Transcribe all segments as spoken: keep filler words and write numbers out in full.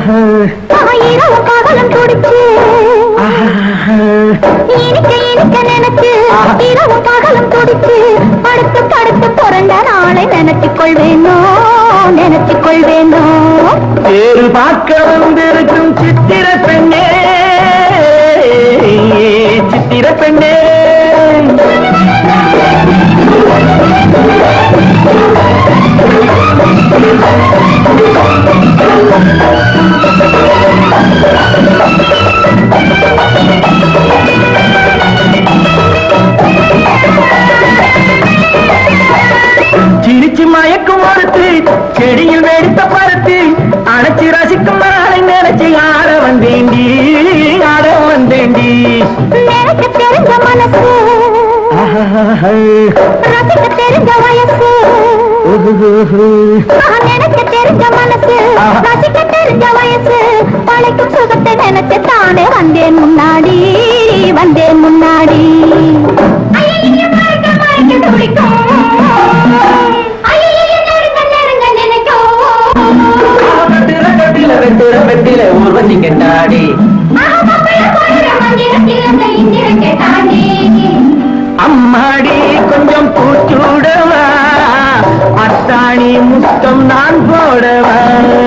இரவு பகலும் துடிச்சு இனிக்க இனிக்க நினைச்சு இரவு பகலும் துடிச்சு படுத்து படுத்து பிறந்த நாளை நினைச்சுக் கொள்வேனோ நினைச்சுக் கொள்வேனோ. பேரு பார்க்க வந்திருக்கும் சித்திர பெண்ணே சித்திர பெண்ணே சிரிச்சு மயக்கும் ஒருத்து செடியில் வெடித்த பருத்து அணைச்சி ரசிக்கும் நாளை நினைச்சு ஆட வந்தேண்டி ஆட வந்தேண்டி. நினைக்க தெரிஞ்ச மனசு ரசிக்க தெரிஞ்ச வயசு நினைக்க தெரிஞ்ச மனசு ரசிக்க தெரிஞ்ச வயசு பழைக்கும் சுகத்தை நினைச்சு தானே வந்தேன் முன்னாடி வந்தேன் முன்னாடி. வெட்டில ஊர்வசி கெட்டாடி அம்மாடி கொஞ்சம் பூச்சூடவா அத்தாணி முத்தம் நான் போடவா.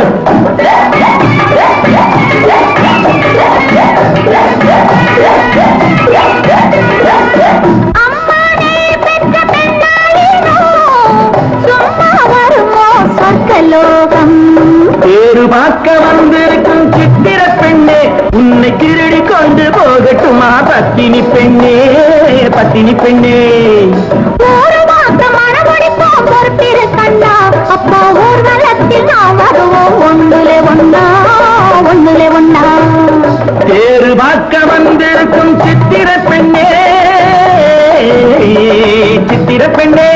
பேரு பார்க்க வந்திருக்கும் சித்திர பெண்ணே உன்னை திருடி கொண்டு போகட்டுமா பத்தினி பெண்ணே பத்தினி பெண்ணே. ஒரு மாசம் மனமடிப்போம் பொறுத்திரு கண்ணா அப்போ ஊர் வளத்தில் நாம் வருவோம் ஒன்றுல ஒன்னா ஒன்றுல ஒன்னா. பேரு பார்க்க வந்திருக்கும் சித்திர பெண்ணே சித்திர பெண்ணே.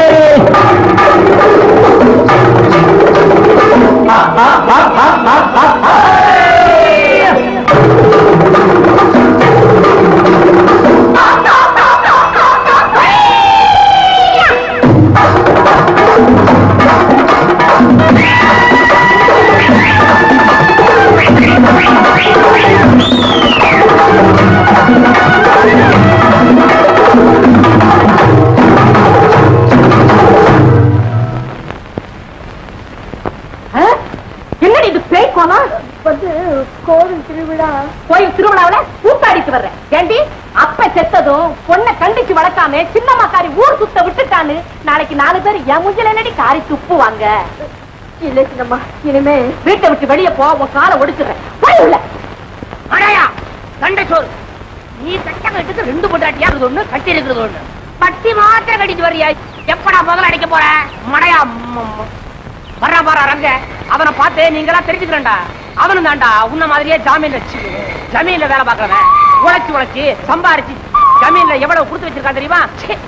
என்னடி இது பேய் கோலம்? வந்து கோவில் திருவிழா. கோயில் திருவிழாவில கூத்தாடிட்டு வர்றேன். ஏண்டி அப்ப செத்ததும் பொண்ணை கண்டிச்சு வளர்க்காம சின்னம்மாக்காரி ஊர் சுத்த விட்டுட்டான்னு நாளைக்கு நாலு பேர் என் முஞ்சில என்னடி காரி துப்புவாங்க. இல்ல சின்னம்மா இனிமே வீட்டை விட்டு வெளியே போ உன் காலை ஒடிச்சுறேன். போய் உள்ள அடையா சண்டை சோறு. நீ கட்ட கட்டுக்கு ரெண்டு பொண்டாட்டியா இருக்குது ஒண்ணு கட்டி இருக்கிறது ஒண்ணு. பட்டி மாத்திரம் கட்டிட்டு வர்றியா? எப்படா முதல்ல அடிக்க போற மடையா? வர்ற பாரா ரங்க அவனை பார்த்து நீங்களா தெரிஞ்சுக்கிறேன்டா. அவனு தான்டா உன்ன மாதிரியே ஜாமீன் வச்சு ஜமீன்ல வேலை பார்க்கறவன். உழைச்சு உழைச்சு சம்பாரிச்சு ஜமீன்ல எவ்வளவு கொடுத்து வச்சிருக்கான் தெரியுமா?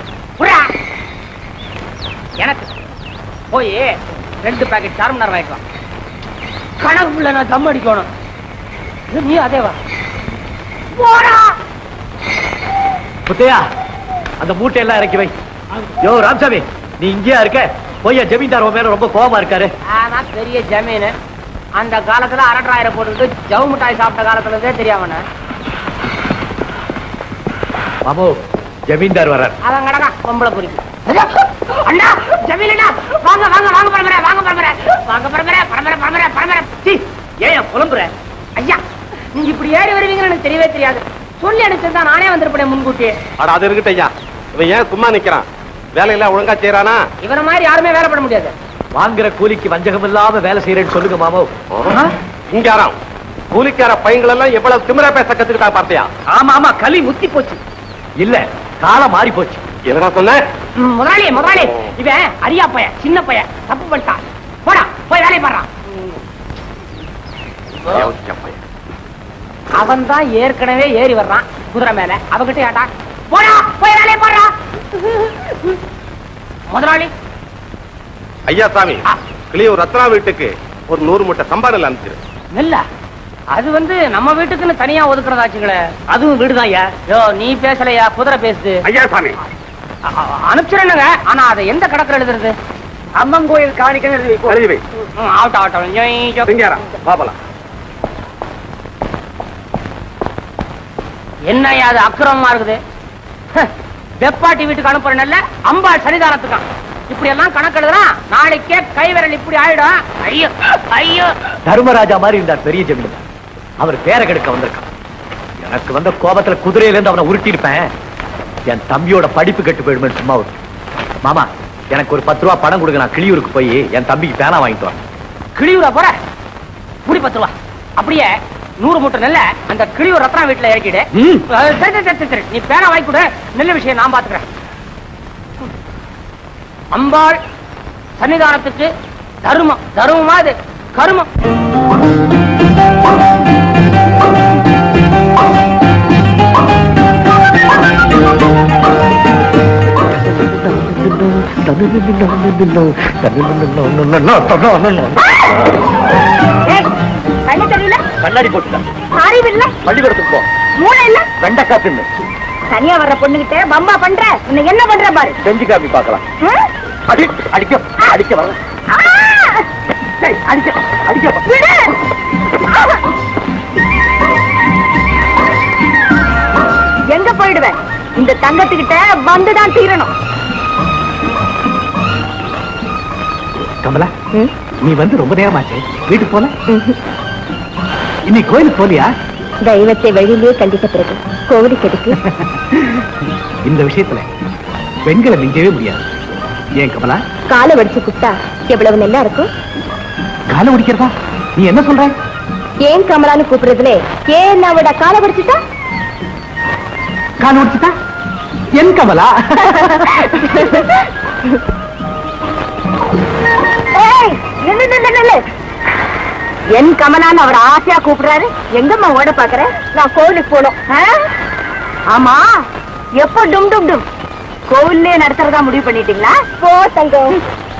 எனக்கு போய் ரெண்டு பாக்கெட் சார்மனார் வாங்கிக்கலாம். கணக்குள்ள நான் தம் அடிக்கணும். நீ அதேவா போடா. புத்தையா அந்த மூட்டையெல்லாம் இறக்கி வை. யோ ராமசாமி நீ இங்கேயா இருக்க? போய் ஜமீன்தார் மேல ரொம்ப கோபமா இருக்காரு. ஆனா பெரிய ஜமீன் அந்த காலத்துல அரட்டாயிரம் போட்டு ஜவு மிட்டாய் சாப்பிட்ட காலத்துல இருந்தே தெரியாம மாமோ ஜமீன்தார் வர்றார். அவன் கடக்கா பொம்பளை குறிக்கும். அண்ணா ஜமீனா வாங்க வாங்க வாங்க பரம்பரை வாங்க பரம்பரை வாங்க பரம்பரை பரம்பரை பரம்பரை பரம்பரை. ஏன் புலம்புற? ஐயா நீங்க இப்படி ஏறி வருவீங்கன்னு எனக்கு தெரியவே தெரியாது. சொல்லி அனுப்பிச்சிருந்தா நானே வந்திருப்பேன் முன்கூட்டி. அட அது இருக்கட்டும் ஐயா. இவன் ஏன் சும்மா நிக்கிறான்? வேலையெல்லாம் ஒழுங்கா செய்யறானா? இவன மாதிரி யாருமே வேலை பண்ண முடியாது. வாங்குற கூலிக்கு வஞ்சகம் இல்லாம வேலை செய்யறேன்னு சொல்லுங்க மாமோ. இங்க யாரும் கூலிக்கார பையன்கள் எல்லாம் எவ்வளவு திமிரா பேச கத்துக்கிட்டா பார்த்தியா? ஆமா ஆமா களி முத்தி போச்சு. இல்ல காலம் மாறி போச்சு. என்ன சொன்ன? முதலாளி முதலாளி இவன் அரியா பையன் சின்ன பையன் தப்பு பண்ணிட்டான். போடா போய் வேலையை பாடுறான். அவன் தான் ஏற்கனவே ஏறி வர்றான் குதிரை மேல. அவகிட்ட ஏட்டா போடா போய் வேலையை பாடுறான். முதலாளி ஐயா சாமி கிளியூர் ரத்னா வீட்டுக்கு ஒரு நூறு மூட்டை சம்பாரம் அனுப்பிச்சிரு. இல்ல அது வந்து நம்ம வீட்டுக்குன்னு தனியா ஒதுக்குறதாச்சுங்களே. அதுவும் வீடுதான் ஐயா. யோ நீ பேசலையா குதிரை பேசுது. ஐயா சாமி அனுப்பிச்சிருங்க. ஆனா அதை எந்த கடற்கரை எழுதுறது? அம்மன் கோயில் காணிக்கை எழுதி ஆகட்டும் ஆகட்டும். பாபலாம் என்னையா அது அக்கிரமமா இருக்குது? வெப்பாட்டி வீட்டுக்கு அனுப்புறேன்ல, அம்பாள் சன்னிதானத்துக்கான். இப்படி எல்லாம் கணக்கு எழுதுனா நாளைக்கே கைவிரல் இப்படி ஆயிடும். ஐயோ ஐயோ. தர்மராஜா மாதிரி இருந்தார் பெரிய ஜமீன்தார். அவர் பேரை கெடுக்க வந்திருக்கான். எனக்கு வந்த கோபத்துல குதிரையில இருந்து அவனை உருட்டி இருப்பேன். என் தம்பியோட படிப்பு கெட்டு போயிடுமே சும்மா. மாமா எனக்கு ஒரு பத்து ரூபா பணம் கொடுங்க, நான் கிளியூருக்கு போய் என் தம்பிக்கு பேனா வாங்கிட்டு வரேன். கிளியூரா போற? முடி பத்து ரூபா. அப்படியே நூறு மூட்டை நெல்ல அந்த கிளியூர் ரத்னா வீட்டுல இறக்கிடு. நீ பேனா வாங்கி கொடு, நெல்ல விஷயம் நான் பாத்துக்கிறேன். அம்பாள் சன்னிதானத்துக்கு தர்மம் தர்மமா இது கருமம். கண்ணாடி போட்டுட்டேன். பள்ளிக்கூடத்துக்கு போ. மூளை இல்ல, வெண்டைக்காய் தின்னு. தனியா வர்ற பொண்ணுகிட்ட பம்பா பண்ற, இன்னும் என்ன பண்ற பாரு. செஞ்சு காப்பி பார்க்கலாம். அடி அடிக்க அடிக்க வர அடிக்க அடிக்க எங்க போயிடுவேன்? இந்த தங்கத்துக்கிட்ட வந்துதான் தீரணும். கமலா, நீ வந்து ரொம்ப நேரமாச்சு, வீட்டுக்கு போல. இன்னைக்கு கோயிலுக்கு போலியா? தெய்வத்தை வெளியிலேயே கண்டித்த பிறகு கோவிலுக்கு எதுக்கு? இந்த விஷயத்துல பெண்களை மிஞ்சவே முடியாது. ஏன் கமலா? காலை வடிச்சு குட்டா எவ்வளவு நல்லா இருக்கும். காலை ஒடிக்கிறதா? நீ என்ன சொல்ற? ஏன் கமலான்னு கூப்பிடுறதுல ஏன் அவட காலை வடிச்சுட்டா? காலை ஒடிச்சுட்டா? என் கமலா? என் கமலான்னு அவட ஆசையா கூப்பிடுறாரு. எங்கம்மா ஓட பாக்குற? நான் கோவிலுக்கு போனோம். ஆமா, எப்போ டும் டும் டும் கோவில்லே நடத்துறதா முடிவு பண்ணிட்டீங்களா? போ தங்கம்.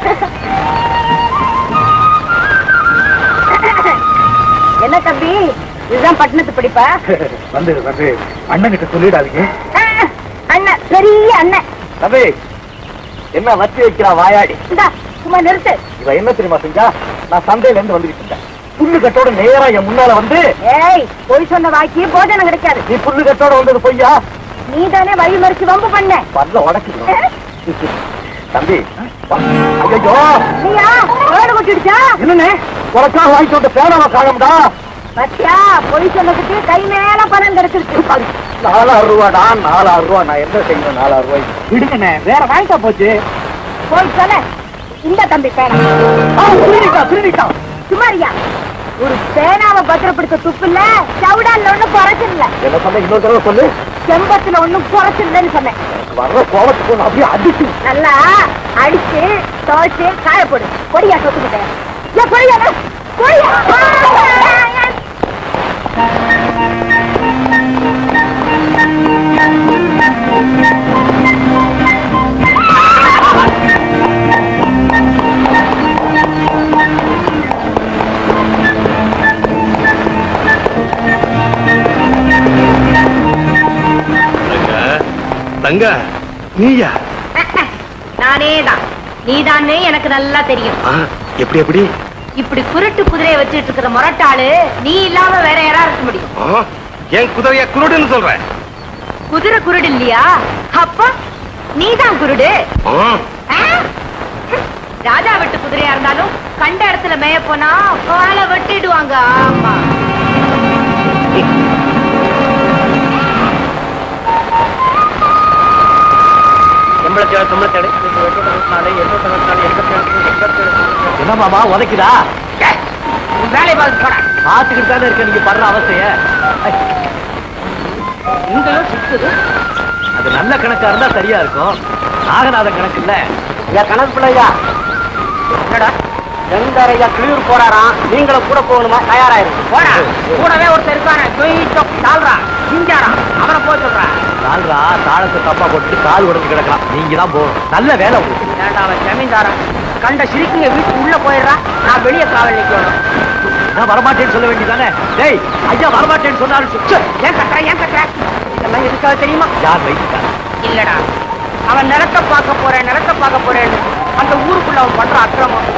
என்ன தம்பி, இதுதான் பட்டணத்து படிப்பா? வந்து வந்து அண்ணன் கிட்ட சொல்லிடாதீங்க. அண்ணன் பெரிய அண்ணன். தம்பி என்ன வச்சு வைக்கிறா வாயாடி? இந்தா சும்மா நிறுத்து. இவ என்ன தெரியுமா செஞ்சா? நான் சந்தையில இருந்து வந்துட்டு இருந்தேன். புல்லு கட்டோட நேரா என் முன்னால வந்து, ஏய் பொய் சொன்ன வாக்கி போஜனம் கிடைக்காது. நீ புல்லு கட்டோட வந்தது பொய்யா? நீ தானே வழி மறிச்சு வம்பு பண்ண. பல்ல உடச்சு தம்பி. ஐயோ நீயா வேடு கொட்டிடுச்சா? என்னன்னு உனக்கா வாங்கிட்டு வந்த பேனாவை காணம்டா. பத்தியா, பொய் சொன்னதுக்கு கை மேல பணம் கிடைச்சிருச்சு. நாலாயிரம் ரூபாடா, நாலாயிரம் ரூபா. நான் என்ன செய்யணும் நாலாயிரம் ரூபாய்? விடுங்கண்ணே, வேற வாங்கிட்டா போச்சு. போய் சொன்ன இந்த தம்பி பேனா திருடிட்டா. சுமாரியா, ஒரு பேனாவை பத்திரப்படுத்த துப்பு இல்ல, சவுடால ஒண்ணும் குறைச்சிடல. என்ன சொன்ன? இன்னொரு தடவை சொல்லு. செம்பத்துல ஒண்ணும் குறைச்சிடலன்னு சொன்னேன். வர்ற கோபத்துக்கு ஒண்ணு அப்படியே அடிச்சு நல்லா அடிச்சு துவைச்சு காய போடு. பொடியா சொத்துக்கிட்டேன். பொடியா பொடியா. தங்க நீயா? நானேதான். நீதானே எனக்கு நல்லா தெரியும். எப்படி எப்படி? இப்படி குருட்டு குதிரையை வச்சுட்டு இருக்கிற முரட்டாளு நீ இல்லாம வேற யாரா இருக்க முடியும்? ஏன் குதிரைய குருடுன்னு சொல்ற? குதிரை குருடு இல்லையா? அப்ப நீதான் குருடு. ராஜா வெட்டு குதிரையா இருந்தாலும் கண்ட இடத்துல மேய போனா காலை வெட்டிடுவாங்க. ஆமா, என்ன மாமா உதைக்குதா? வேலை பார்த்து போட பாத்துக்கிட்டு தானே இருக்க. நீங்க படுற அவஸ்தைய இங்கேயும் சுத்துது. அது நல்ல கணக்கா இருந்தா சரியா இருக்கும். நாகநாதன் கணக்கு இல்ல. என் கணக்கு பிள்ளையா என்னடா? எங்கரையா கிளியூர் போறாராம், நீங்களும் கூட போகணுமா? தயாராயிருக்கு. போடா, கூடவே ஒருத்தர் இருக்கானே தாழ்றா சிஞ்சாரா, அவனை போய் சொல்றா. தாழ்றா தாளத்தை தப்பா போட்டு கால் உடஞ்சு கிடக்கலாம். நீங்க தான் போகணும். நல்ல வேலை உங்களுக்கு. ஏண்டா அவன் ஜமீன்தாரன் கண்ட சிரிக்குங்க வீட்டுக்கு உள்ள போயிடுறா. நான் வெளியே காவல் நிக்கணும். நான் வரமாட்டேன்னு சொல்ல வேண்டியதானே? டேய் ஐயா வரமாட்டேன்னு சொன்னாலும் ஏன் கட்டுற ஏன் கட்டுற? இதெல்லாம் எதுக்காக தெரியுமா? யார் வைத்துட்டாங்க? இல்லடா, அவன் நிலத்தை பார்க்க போறேன் நிலத்தை பார்க்க போறேன்னு அந்த ஊருக்குள்ள அவன் பண்ற அக்கிரமம்